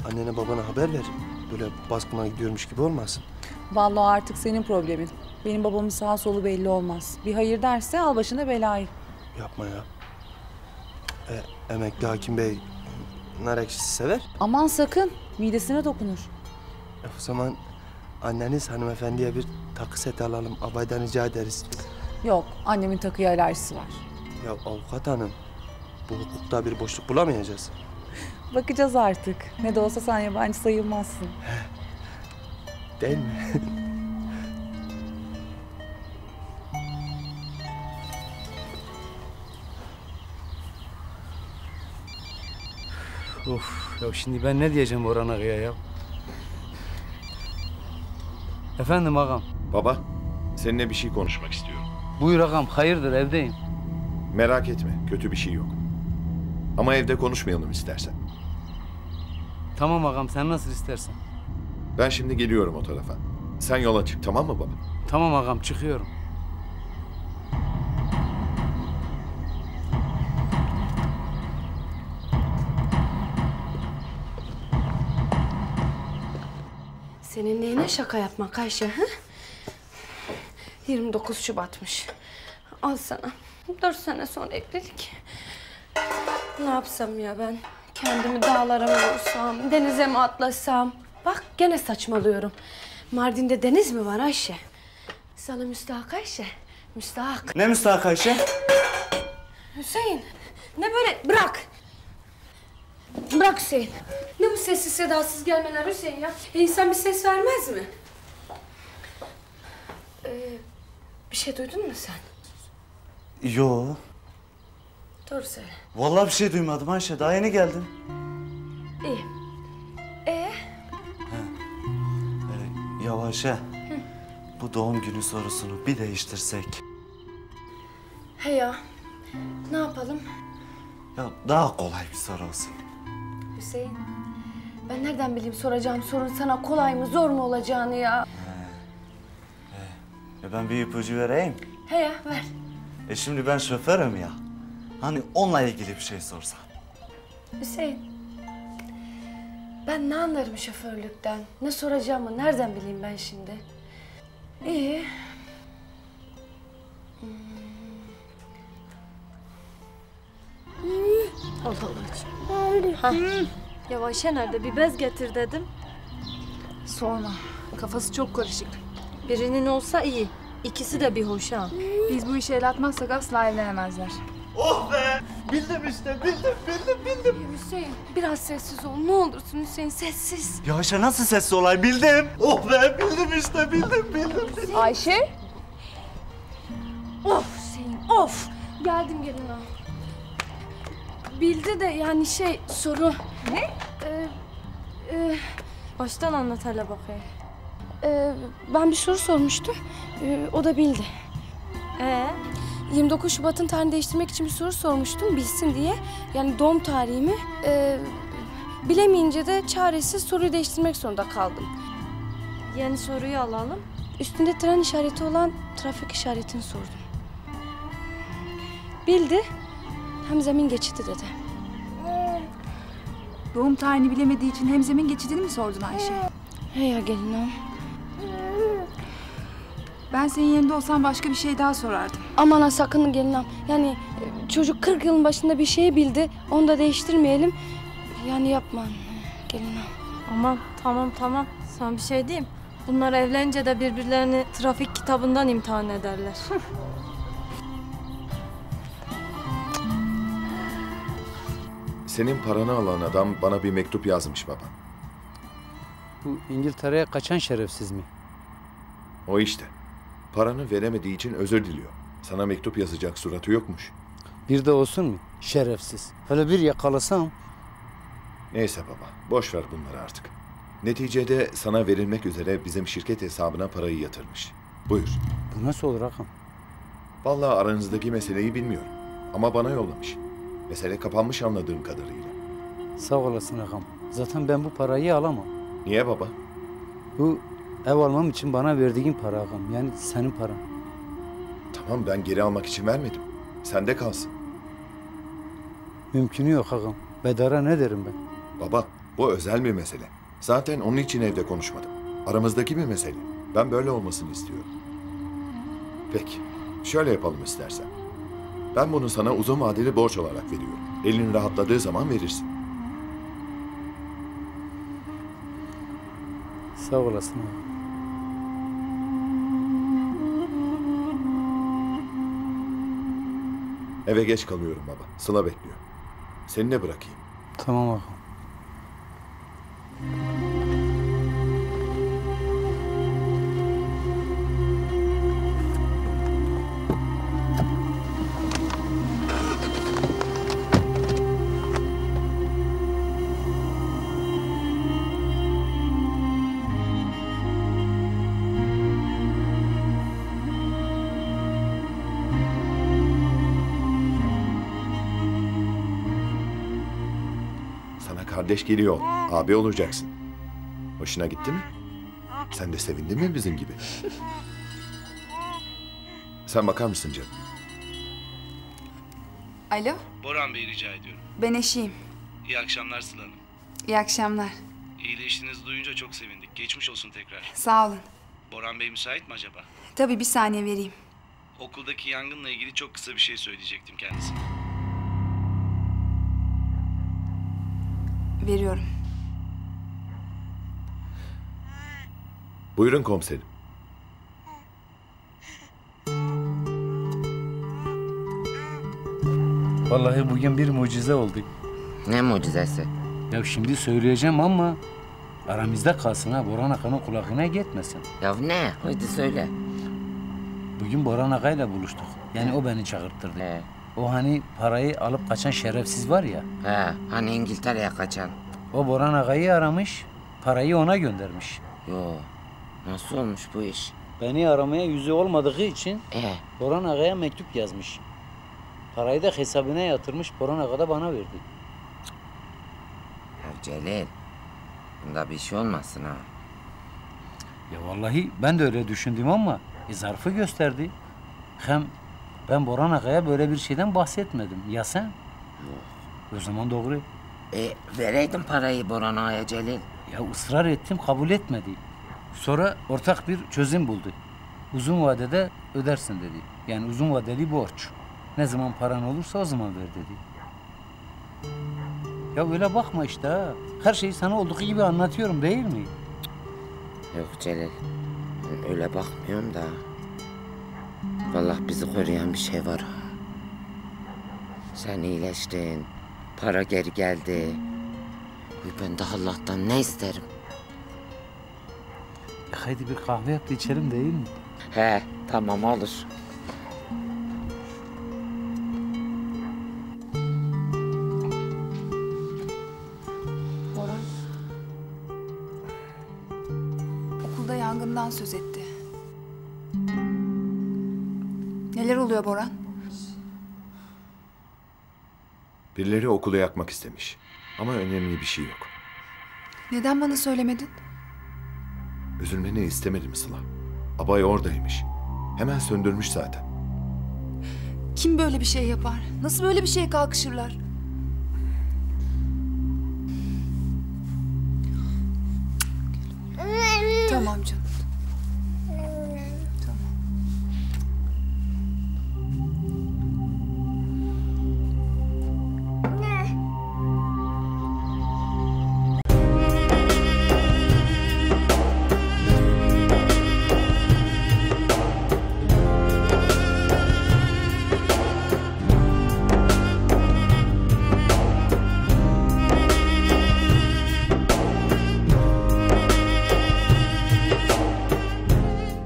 annene babana haber ver. Böyle baskına gidiyormuş gibi olmasın. Vallahi artık senin problemin. Benim babamın sağ solu belli olmaz. Bir hayır derse al başına belayı. Yapma ya. Emekli hakim bey nar ekşisi sever. Aman sakın, midesine dokunur. O zaman anneniz hanımefendiye bir takı seti alalım. Abaydan rica ederiz. Yok, annemin takıya alerjisi var. Ya avukat hanım, bu hukukta bir boşluk bulamayacağız. Bakacağız artık. Ne de olsa sen yabancı sayılmazsın. Değil mi? Of ya şimdi ben ne diyeceğim Orhan Ağa'ya ya? Efendim ağam. Baba, seninle bir şey konuşmak istiyorum. Buyur ağam, hayırdır, evdeyim. Merak etme, kötü bir şey yok. Ama evde konuşmayalım istersen. Tamam ağam, sen nasıl istersen. Ben şimdi geliyorum o tarafa. Sen yola çık, tamam mı baba? Tamam ağam, çıkıyorum. Senin neyine şaka yapmak Ayşe, ha? 29 Şubat'mış. Al sana. 4 sene sonra evlilik. Ne yapsam ya ben? Kendimi dağlara mı vursam, denize mi atlasam? Bak gene saçmalıyorum. Mardin'de deniz mi var Ayşe? Sana müstahak Ayşe. Müstahak. Ne müstahak Ayşe? Hüseyin. Ne böyle? Bırak. Bırak Hüseyin. Ne bu sessiz sedasız gelmeler Hüseyin ya? İnsan bir ses vermez mi? Bir şey duydun mu sen? Yo. Doğru söyle. Vallahi bir şey duymadım Ayşe. Daha yeni geldim. İyi. Ya Ayşe. Bu doğum günü sorusunu bir değiştirsek. He ya. Ne yapalım? Ya daha kolay bir soru olsun. Hüseyin. Ben nereden bileyim soracağım sorun sana kolay mı zor mu olacağını ya? Ya ben bir ipucu vereyim. He ya ver. Şimdi ben şoförüm ya. Hani onunla ilgili bir şey sorsan. Hüseyin. Ben ne anlarım şoförlükten? Ne soracağımı nereden bileyim ben şimdi? İyi. Allah Allah. Ya Ayşe nerede? Bir bez getir dedim. Sorma. Kafası çok karışık. Birinin olsa iyi. İkisi de bir hoş ha. Biz bu işe el atmazsak asla evlenemezler. Oh be! Bildim işte, bildim. Hüseyin biraz sessiz ol. Ne olursun Hüseyin sessiz. Ya Ayşe nasıl sesli olay bildim. Oh be! Bildim işte, bildim. Ayşe? Of Hüseyin of. Geldim gelin ha. Bildi de yani soru. Ne? Baştan anlat hele bakayım. Ben bir soru sormuştum. O da bildi. 29 Şubat'ın tarihini değiştirmek için bir soru sormuştum bilsin diye. Yani doğum tarihimi. Bilemeyince de çaresiz soruyu değiştirmek zorunda kaldım. Yeni soruyu alalım. Üstünde tren işareti olan trafik işaretini sordum. Bildi. Hem zemin geçidi dedi. Doğum tarihini bilemediği için hem zemin geçidini mi sordun Ayşe? He ya gelin hanım. Ben senin yerinde olsam başka bir şey daha sorardım. Aman ha sakın gelin hanım. Yani çocuk 40 yılın başında bir şey bildi. Onu da değiştirmeyelim. Yani yapma gelin hanım. Aman tamam. Sana bir şey diyeyim. Bunlar evlenince de birbirlerini trafik kitabından imtihan ederler. Senin paranı alan adam bana bir mektup yazmış baba. Bu İngiltere'ye kaçan şerefsiz mi? O işte. Paranı veremediği için özür diliyor. Sana mektup yazacak suratı yokmuş. Bir de olsun mu? Şerefsiz. Hele bir yakalasam. Neyse baba, boş ver bunları artık. Neticede sana verilmek üzere bizim şirket hesabına parayı yatırmış. Buyur. Bu nasıl olur ağam? Vallahi aranızdaki meseleyi bilmiyorum. Ama bana yollamış. Mesele kapanmış anladığım kadarıyla. Sağ olasın ağam. Zaten ben bu parayı alamam. Niye baba? Bu ev almam için bana verdiğin para ağam. Yani senin paran. Tamam, ben geri almak için vermedim. Sende kalsın. Mümkünü yok ağam. Bedara ne derim ben? Baba, Bu özel bir mesele. Zaten onun için evde konuşmadım. Aramızdaki bir mesele. Ben böyle olmasını istiyorum. Peki, şöyle yapalım istersen. Ben bunu sana uzun vadeli borç olarak veriyorum. Elin rahatladığı zaman verirsin. Sağ olasın abi. Eve geç kalıyorum baba. Sıla bekliyor. Seni de bırakayım. Tamam ağam. Sana kardeş geliyor. Abi olacaksın. Hoşuna gitti mi? Sen de sevindin mi bizim gibi? Sen bakar mısın canım? Alo, Boran Bey rica ediyorum. ben eşiyim. İyi akşamlar Sıla Hanım. İyi akşamlar. İyileştiğinizi duyunca çok sevindik. Geçmiş olsun tekrar. Sağ olun. Boran Bey müsait mi acaba? Tabii bir saniye vereyim. Okuldaki yangınla ilgili çok kısa bir şey söyleyecektim kendisine. Veriyorum. Buyurun komiserim. Vallahi bugün bir mucize oldu. Ne mucizesi? Ya şimdi söyleyeceğim ama aramızda kalsın ha. Boran Aka'nın kulağına gitmesin. Ya ne? Haydi söyle. Bugün Boran Aka'yla buluştuk. Yani o beni çağırttırdı. He. O hani parayı alıp kaçan şerefsiz var ya. He. Hani İngiltere'ye kaçan. O Boran Aka'yı aramış, parayı ona göndermiş. Yo. Nasıl olmuş bu iş? Beni aramaya yüzü olmadığı için E Boran Aka'ya mektup yazmış. Parayı da hesabına yatırmış, Boran Aga da bana verdi. Ya Celil. Bunda bir şey olmasın ha. Ya vallahi ben de öyle düşündüm ama zarfı gösterdi. Hem ben Boran Aga'ya böyle bir şeyden bahsetmedim. Ya sen? Yok. O zaman doğru. Vereydin parayı Boran Ağa'ya Celil. Ya ısrar ettim, kabul etmedi. Sonra ortak bir çözüm buldu. Uzun vadede ödersin dedi. Yani uzun vadeli borç. Ne zaman paran olursa o zaman ver dedi. Ya öyle bakma işte ha. Her şeyi sana olduğu gibi anlatıyorum değil mi? Yok Celil. Ben öyle bakmıyorum da. Vallahi bizi koruyan bir şey var. Sen iyileştin. Para geri geldi. Ben de Allah'tan ne isterim? Haydi bir kahve yap da içelim değil mi? He, tamam olur. Boran. Okulda yangından söz etti. Neler oluyor Boran? Birileri okulu yakmak istemiş. Ama önemli bir şey yok. Neden bana söylemedin? Üzülmeni istemedim Sıla. Abay oradaymış. Hemen söndürmüş zaten. Kim böyle bir şey yapar? Nasıl böyle bir şeye kalkışırlar? Tamam canım.